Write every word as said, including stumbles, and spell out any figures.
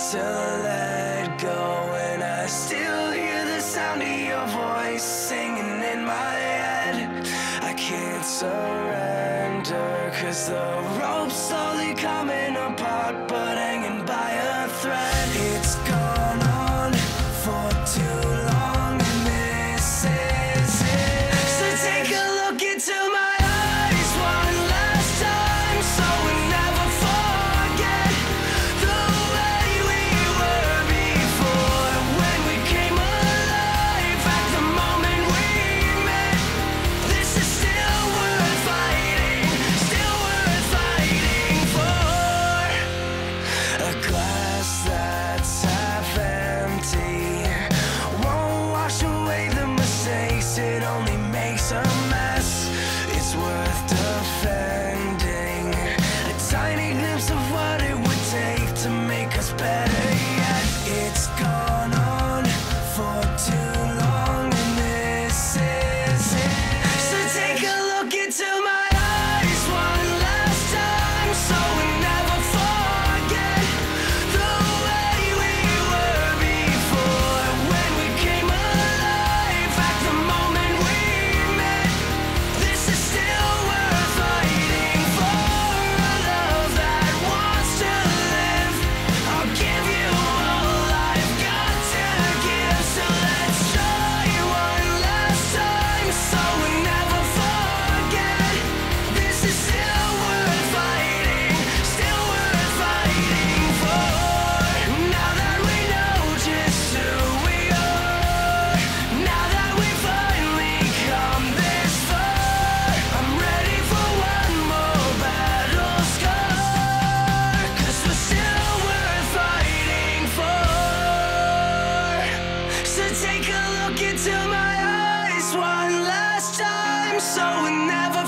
to let go, and I still hear the sound of your voice singing in my head. I can't surrender, cause the rope's slowly coming apart, but hanging by a thread. It's gone on for too long, and this is it. So take a look into my eyes one last time, so we never forget the way we were before, when we came alive at the moment we met. This is still worth fighting, still worth fighting for. A glass that's half empty won't wash away the mistakes, it only makes a mess. It's worth defending, a tiny glimpse of what it would take to make us better yet. It's gone on for too long, and this is it. So take a look into my eyes one last time, so we never forget the way we were before, when we came alive at the moment we met. This is still worth fighting for, a love that wants to live. I'll give you all I've got to give, so let's try one last time, so we never forget. This is still worth fighting, still worth fighting for. Now that we know just who we are, now that we finally come this far, I'm ready for one more battle scar, cause we're still worth fighting for. So take a look into my eyes one last time, so we never